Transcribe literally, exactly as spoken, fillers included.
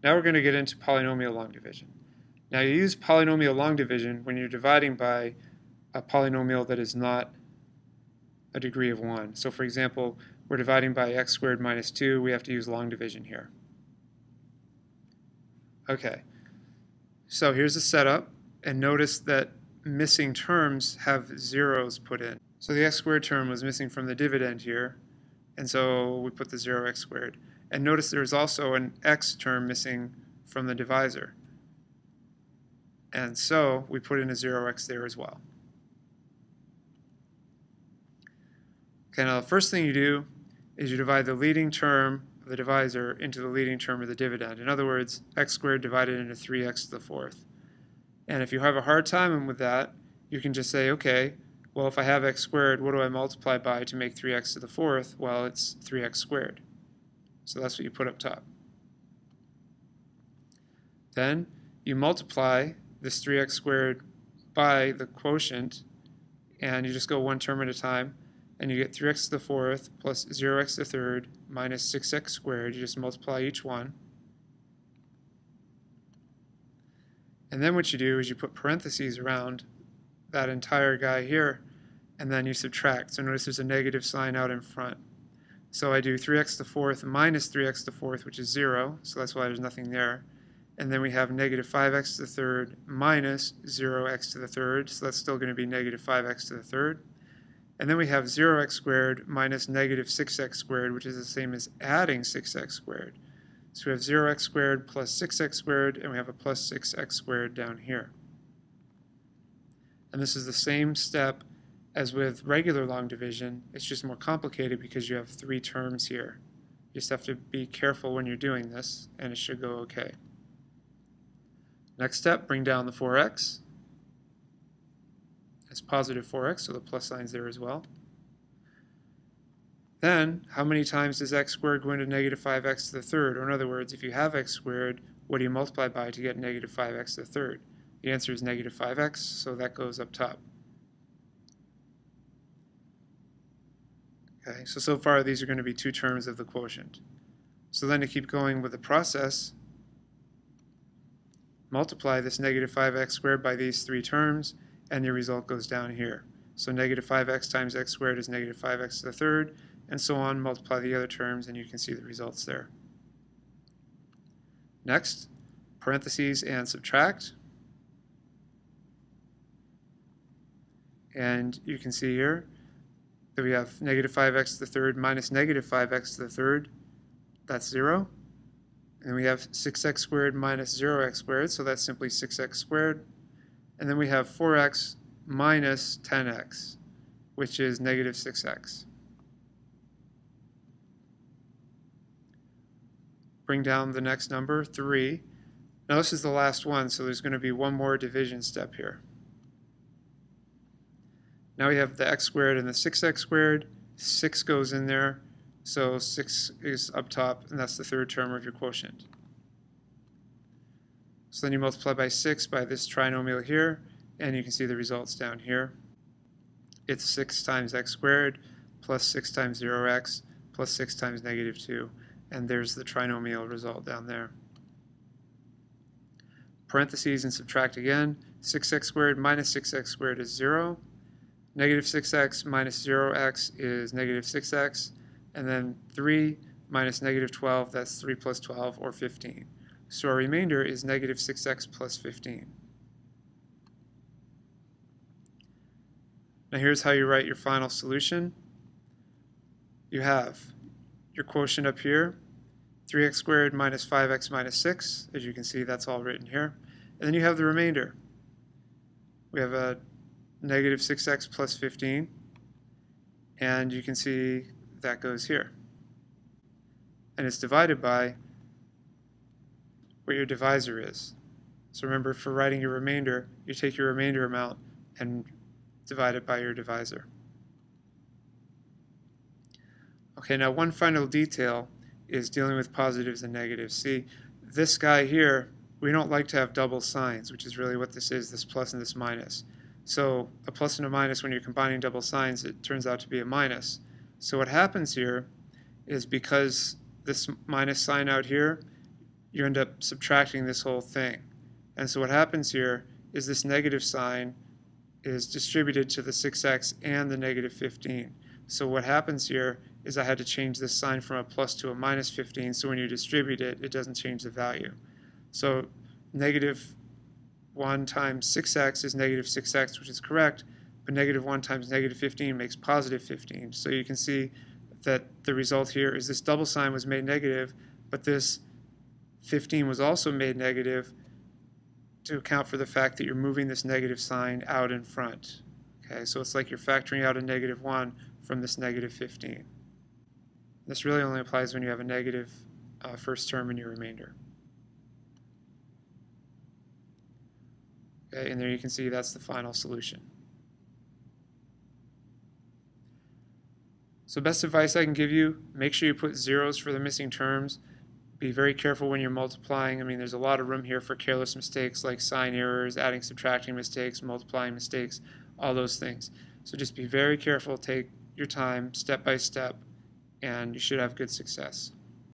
Now we're going to get into polynomial long division. Now you use polynomial long division when you're dividing by a polynomial that is not a degree of one. So for example, we're dividing by x squared minus two, we have to use long division here. Okay, so here's the setup, and notice that missing terms have zeros put in. So the x squared term was missing from the dividend here, and so we put the zero x squared. And notice there's also an x term missing from the divisor. And so we put in a zero x there as well. Okay, now the first thing you do is you divide the leading term of the divisor into the leading term of the dividend. In other words, x squared divided into three x to the fourth. And if you have a hard time with that, you can just say, okay, well, if I have x squared, what do I multiply by to make three x to the fourth? Well, it's three x squared. So that's what you put up top. Then you multiply this three x squared by the quotient, and you just go one term at a time, and you get three x to the fourth plus zero x to the third minus six x squared. You just multiply each one. And then what you do is you put parentheses around that entire guy here, and then you subtract. So notice there's a negative sign out in front. So I do three x to the fourth minus three x to the fourth, which is zero, so that's why there's nothing there. And then we have negative five x to the third minus zero x to the third, so that's still going to be negative five x to the third. And then we have zero x squared minus negative six x squared, which is the same as adding six x squared. So we have zero x squared plus six x squared, and we have a plus six x squared down here. And this is the same step as with regular long division. It's just more complicated because you have three terms here. You just have to be careful when you're doing this, and it should go okay. Next step, bring down the four x. It's positive four x, so the plus sign's there as well. Then, how many times does x squared go into negative five x to the third? Or in other words, if you have x squared, what do you multiply by to get negative five x to the third? The answer is negative five x, so that goes up top. Okay, so so far these are going to be two terms of the quotient. So then to keep going with the process, multiply this negative five x squared by these three terms, and your result goes down here. So negative five x times x squared is negative five x to the third, and so on. Multiply the other terms, and you can see the results there. Next, parentheses and subtract. And you can see here that we have negative five x to the third minus negative five x to the third. That's zero. And we have six x squared minus zero x squared, so that's simply six x squared. And then we have four x minus ten x, which is negative six x. Bring down the next number, three. Now this is the last one, so there's going to be one more division step here. Now we have the x squared and the six x squared. six goes in there, so six is up top, and that's the third term of your quotient. So then you multiply by six by this trinomial here, and you can see the results down here. It's six times x squared plus six times zero x plus six times negative two. And there's the trinomial result down there. Parentheses and subtract again. six x squared minus six x squared is zero. Negative six x minus zero x is negative six x. And then three minus negative twelve, that's three plus twelve, or fifteen. So our remainder is negative six x plus fifteen. Now here's how you write your final solution. You have your quotient up here, three x squared minus five x minus six. As you can see, that's all written here. And then you have the remainder. We have a negative six x plus fifteen. And you can see that goes here. And it's divided by what your divisor is. So remember, for writing your remainder, you take your remainder amount and divide it by your divisor. Okay, now one final detail is dealing with positives and negatives. See, this guy here, we don't like to have double signs, which is really what this is, this plus and this minus. So a plus and a minus, when you're combining double signs, it turns out to be a minus. So what happens here is, because this minus sign out here, you end up subtracting this whole thing. And so what happens here is this negative sign is distributed to the six x and the negative fifteen. So what happens here is I had to change this sign from a plus to a minus fifteen, so when you distribute it, it doesn't change the value. So negative one times six x is negative six x, which is correct, but negative one times negative fifteen makes positive fifteen. So you can see that the result here is this double sign was made negative, but this fifteen was also made negative to account for the fact that you're moving this negative sign out in front. Okay, so it's like you're factoring out a negative one from this negative fifteen. This really only applies when you have a negative uh, first term in your remainder. Okay, and there you can see that's the final solution. So best advice I can give you, make sure you put zeros for the missing terms. Be very careful when you're multiplying. I mean, there's a lot of room here for careless mistakes like sign errors, adding, subtracting mistakes, multiplying mistakes, all those things. So just be very careful, take your time, step by step, and you should have good success.